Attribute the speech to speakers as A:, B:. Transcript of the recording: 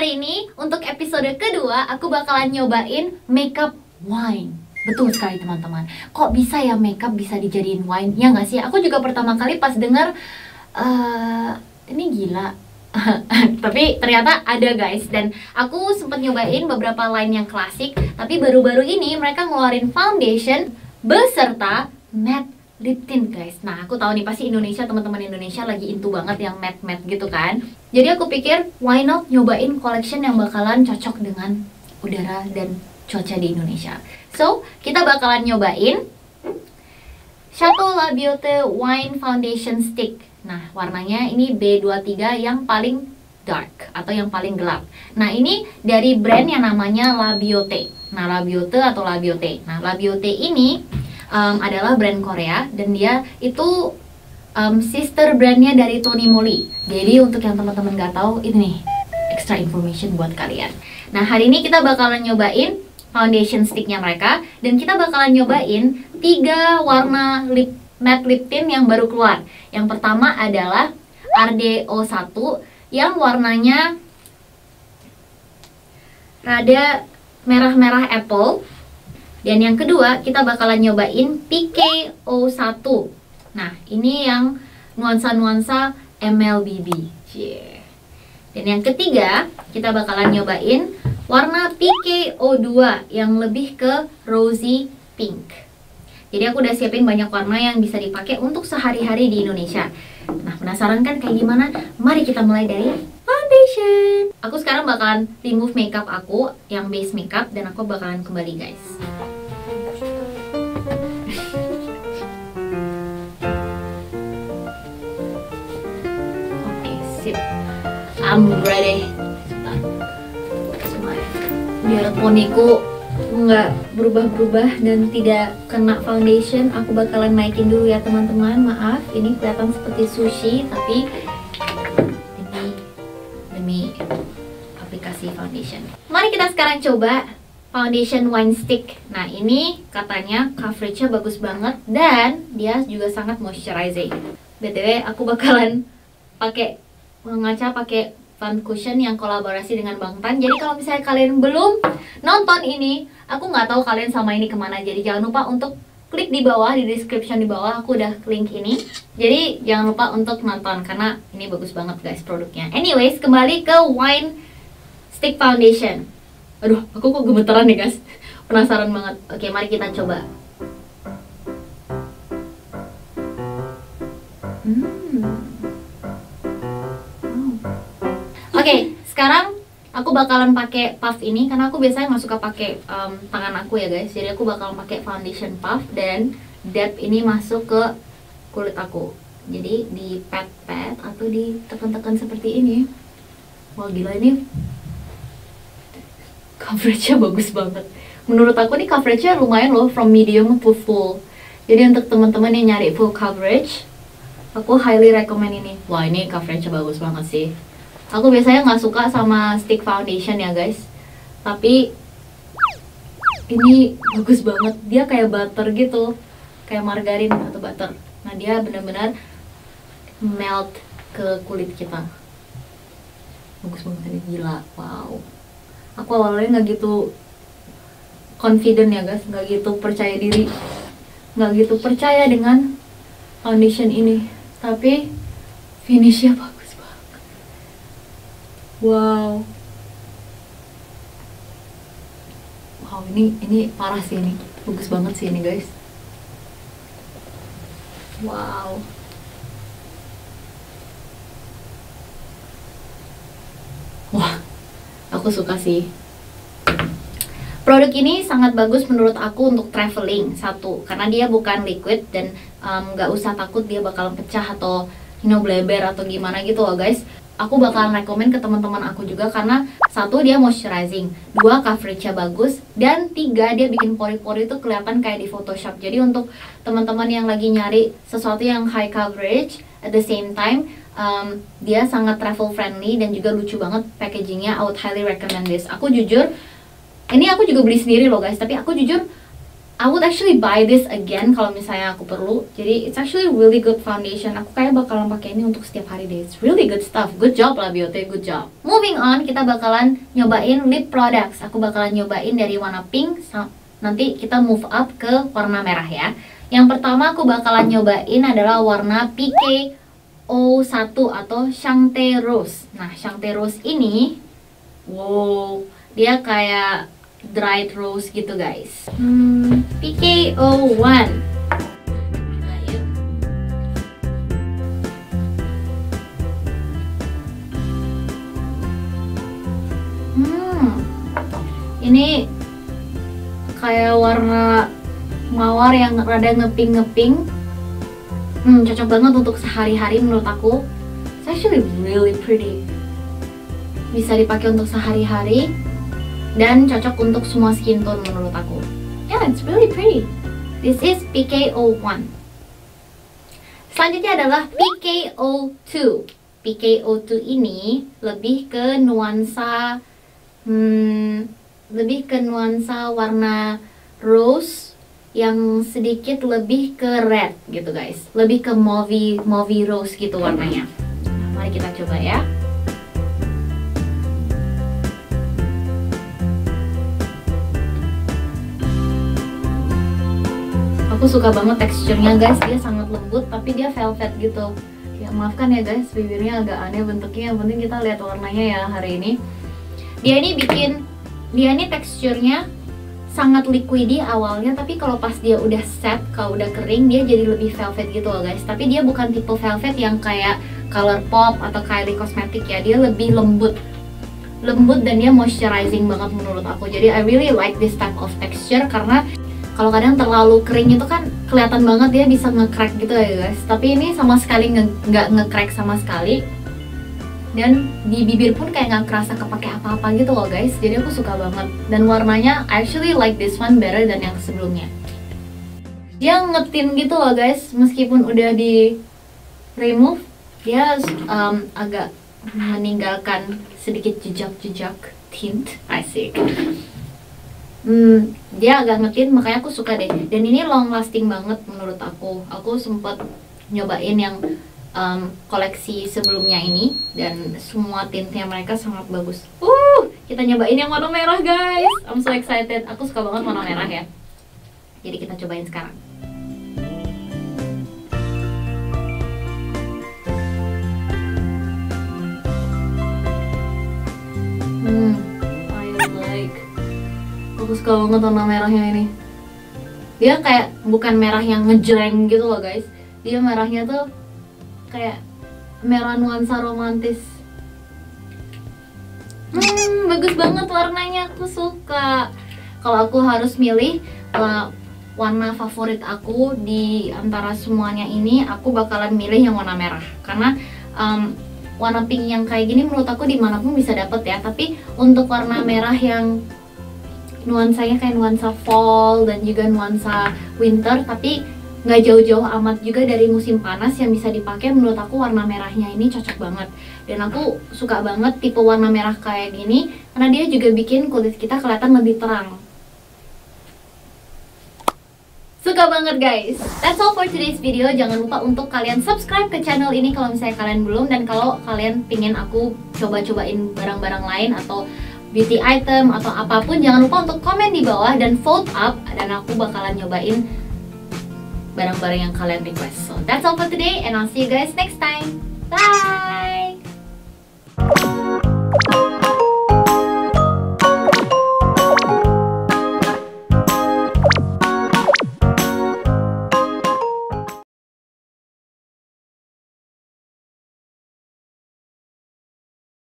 A: hari ini untuk episode kedua aku bakalan nyobain makeup wine. Betul sekali teman-teman. Kok bisa ya makeup bisa dijadiin wine? Ya nggak sih? Aku juga pertama kali pas denger ini gila. Tapi ternyata ada guys. Dan aku sempat nyobain beberapa line yang klasik. Tapi baru-baru ini mereka ngeluarin foundation beserta matte lip tint guys. Nah aku tahu nih pasti Indonesia, teman-teman Indonesia lagi into banget yang matte gitu kan. Jadi aku pikir why not nyobain collection yang bakalan cocok dengan udara dan cuaca di Indonesia. So kita bakalan nyobain Chateau La Beauté Wine Foundation Stick. Nah warnanya ini B23 yang paling dark atau yang paling gelap. Nah ini dari brand yang namanya La Beauté. Nah La Beauté atau La Beauté. Nah La Beauté ini adalah brand Korea dan dia itu sister brandnya dari Tony Moly. Jadi untuk yang teman-teman nggak tahu, ini nih extra information buat kalian. Nah hari ini kita bakalan nyobain foundation sticknya mereka dan kita bakalan nyobain 3 warna matte lip tint yang baru keluar. Yang pertama adalah RDO 1 yang warnanya rada merah-merah apple. Dan yang kedua, kita bakalan nyobain PKO1. Nah, ini yang nuansa-nuansa MLBB. Yeah. Dan yang ketiga, kita bakalan nyobain warna PKO2 yang lebih ke rosy pink. Jadi aku udah siapin banyak warna yang bisa dipakai untuk sehari-hari di Indonesia. Nah, penasaran kan kayak gimana? Mari kita mulai dari foundation. Aku sekarang bakalan remove makeup aku yang base makeup dan aku bakalan kembali guys. I'm ready. Biar poniku nggak berubah-berubah dan tidak kena foundation, aku bakalan naikin dulu ya teman-teman. Maaf, ini kelihatan seperti sushi, tapi demi aplikasi foundation. Mari kita sekarang coba foundation wine stick. Nah ini katanya coveragenya bagus banget dan dia juga sangat moisturizing. BTW aku bakalan pakai fan cushion yang kolaborasi dengan Bang Tan. Jadi kalau misalnya kalian belum nonton ini, aku nggak tahu kalian sama ini kemana. Jadi jangan lupa untuk klik di bawah, di description di bawah aku udah link ini. Jadi jangan lupa untuk nonton karena ini bagus banget guys produknya. Anyways, kembali ke wine stick foundation. Aduh, aku kok gemeteran nih guys. Penasaran banget. Oke, mari kita coba. Oke, sekarang aku bakalan pakai puff ini karena aku biasanya nggak suka pakai tangan aku ya guys. Jadi aku bakalan pakai foundation puff dan dab ini masuk ke kulit aku. Jadi di pat-pat atau ditekan-tekan seperti ini. Wah gila, ini coveragenya bagus banget. Menurut aku nih coveragenya lumayan loh, from medium to full. Jadi untuk teman-teman yang nyari full coverage, aku highly recommend ini. Wah ini coveragenya bagus banget sih. Aku biasanya nggak suka sama stick foundation ya guys, tapi ini bagus banget. Dia kayak butter gitu, kayak margarin atau butter. Nah dia benar-benar melt ke kulit kita. Bagus banget ini, gila, wow. Aku awalnya nggak gitu confident ya guys, nggak gitu percaya diri, nggak gitu percaya dengan foundation ini, tapi finishnya bagus. Wow, ini parah sih, ini bagus banget sih ini guys. Wow, wah, aku suka sih. Produk ini sangat bagus menurut aku untuk traveling. Satu, karena dia bukan liquid dan nggak usah takut dia bakalan pecah atau bleber atau gimana gitu loh guys. Aku bakalan rekomen ke teman-teman aku juga karena satu dia moisturizing, 2 coveragenya bagus, dan 3 dia bikin pori-pori itu kelihatan kayak di Photoshop. Jadi untuk teman-teman yang lagi nyari sesuatu yang high coverage at the same time dia sangat travel friendly dan juga lucu banget packagingnya. I would highly recommend this. Aku jujur, ini aku juga beli sendiri loh guys, tapi aku jujur I would actually buy this again kalau misalnya aku perlu. Jadi it's actually really good foundation. Aku kayak bakalan pakai ini untuk setiap hari deh. It's really good stuff. Good job lah Beauty, good job. Moving on, kita bakalan nyobain lip products. Aku bakalan nyobain dari warna pink. Nanti kita move up ke warna merah ya. Yang pertama aku bakalan nyobain adalah warna PKO1 atau Shangte Rose. Nah, Shangte Rose ini, wow, dia kayak dried rose gitu guys. PKO1. Nah, yuk. Ini kayak warna mawar yang rada ngeping-ngeping. Cocok banget untuk sehari-hari menurut aku. It's actually really pretty. Bisa dipakai untuk sehari-hari dan cocok untuk semua skin tone menurut aku. Yeah, it's really pretty. This is PKO1. Selanjutnya adalah PKO2. PKO2 ini lebih ke nuansa warna rose yang sedikit lebih ke red gitu guys. Lebih ke mauve rose gitu warnanya. Nah, mari kita coba ya. Aku suka banget teksturnya guys, dia sangat lembut tapi dia velvet gitu. Ya maafkan ya guys, bibirnya agak aneh bentuknya, yang penting kita lihat warnanya ya hari ini. Dia ini teksturnya sangat liquidy awalnya, tapi kalau pas dia udah set, kalau udah kering dia jadi lebih velvet gitu loh guys. Tapi dia bukan tipe velvet yang kayak Colourpop atau Kylie Cosmetics ya, dia lebih lembut dan dia moisturizing banget menurut aku. Jadi I really like this type of texture karena kalau kadang terlalu kering itu kan kelihatan banget dia bisa nge-crack gitu ya guys. Tapi ini sama sekali nggak nge-crack sama sekali. Dan di bibir pun kayak nggak kerasa kepake apa-apa gitu loh guys. Jadi aku suka banget. Dan warnanya I actually like this one better dan yang sebelumnya. Dia ngetin gitu loh guys. Meskipun udah di remove, dia agak meninggalkan sedikit jejak-jejak tint. Asik. Dia agak ngetint, makanya aku suka deh. Dan ini long lasting banget menurut aku. Aku sempat nyobain yang koleksi sebelumnya ini dan semua tintnya mereka sangat bagus. Kita nyobain yang warna merah guys. I'm so excited. Aku suka banget warna merah ya. Jadi kita cobain sekarang. Aku suka banget warna merahnya ini. Dia kayak bukan merah yang ngejreng gitu loh guys. Dia merahnya tuh kayak merah nuansa romantis. Bagus banget warnanya, aku suka. Kalau aku harus milih warna favorit aku di antara semuanya ini, aku bakalan milih yang warna merah. Karena warna pink yang kayak gini menurut aku dimanapun bisa dapet ya. Tapi untuk warna merah yang nuansanya kayak nuansa fall dan juga nuansa winter, tapi nggak jauh-jauh amat juga dari musim panas yang bisa dipakai, menurut aku warna merahnya ini cocok banget. Dan aku suka banget tipe warna merah kayak gini karena dia juga bikin kulit kita kelihatan lebih terang. Suka banget guys. That's all for today's video. Jangan lupa untuk kalian subscribe ke channel ini kalau misalnya kalian belum. Dan kalau kalian pingin aku coba-cobain barang-barang lain atau beauty item atau apapun, jangan lupa untuk komen di bawah dan vote up, dan aku bakalan nyobain barang-barang yang kalian request. So that's all for today and I'll see you guys next time. Bye.